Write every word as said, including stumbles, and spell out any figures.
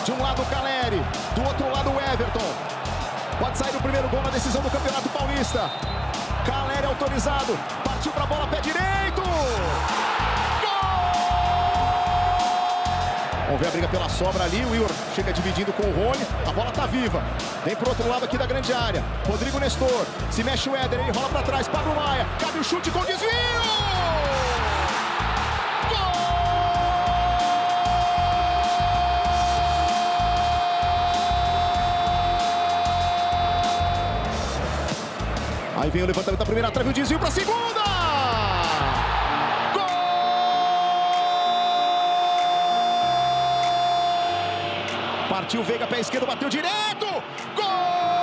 De um lado o Caleri, do outro lado o Everton. Pode sair o primeiro gol na decisão do Campeonato Paulista. Caleri autorizado, partiu para a bola, pé direito. Vamos ver a briga pela sobra ali, o Igor chega dividindo com o Rony, a bola tá viva. Vem pro outro lado aqui da grande área. Rodrigo Nestor, se mexe o Éder, ele rola para trás, Pablo Maia, cabe o chute com desvio! Aí vem o levantamento da primeira trave, o desvio para a segunda! Gol! Partiu Veiga, pé esquerdo, bateu direto! Gol!